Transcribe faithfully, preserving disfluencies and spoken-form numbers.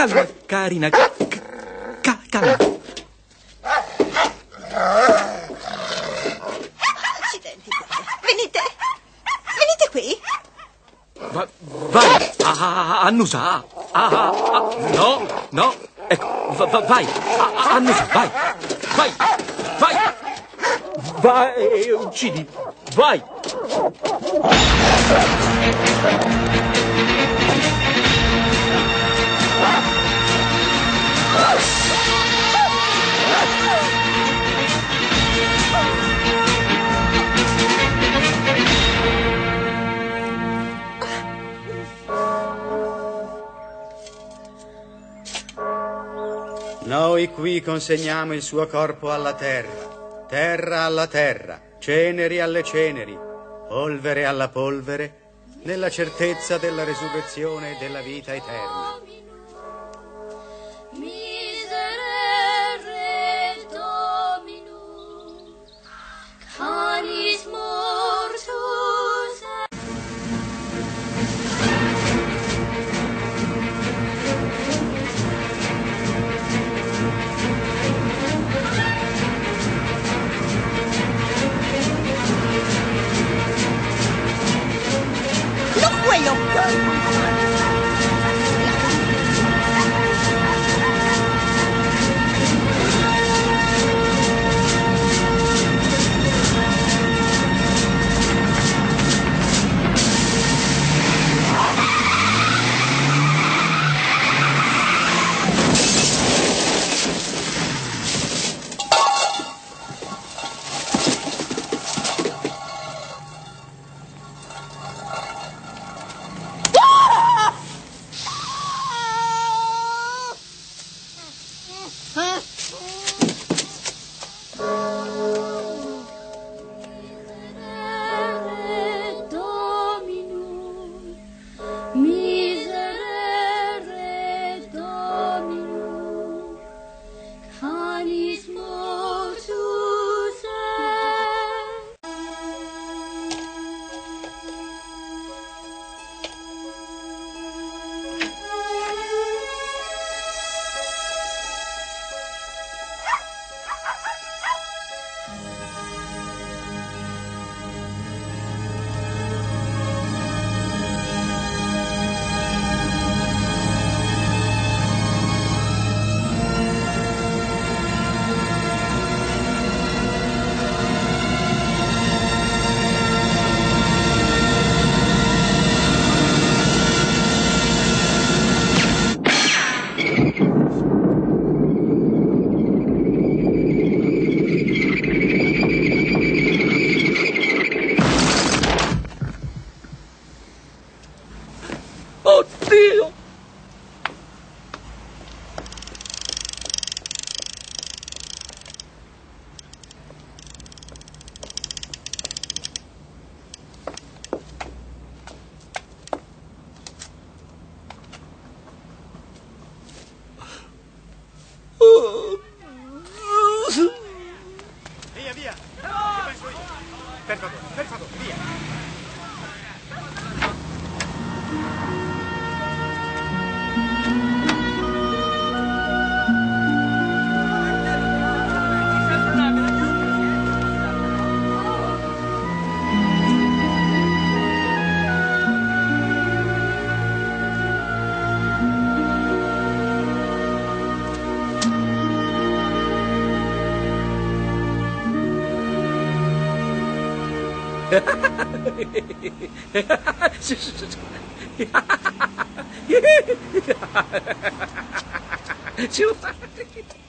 calma, carina, ca ca calma. Accidenti, venite, venite qui. Va, vai, ah, ah, annusa, ah, ah, ah, no, no, ecco, va, va, vai, ah, ah, annusa, vai, vai, vai, vai, uccidi, vai. Noi qui consegniamo il suo corpo alla terra, terra alla terra, ceneri alle ceneri, polvere alla polvere, nella certezza della resurrezione e della vita eterna. Miserere Dominum, canis mortus. Quello. Miserere Dominum, miserere Dominum, canis mortus est. Oddio! Via, via! Che penso io? Per favore, per favore, via! Sì, sì, sì, sì. Ci ho fatto.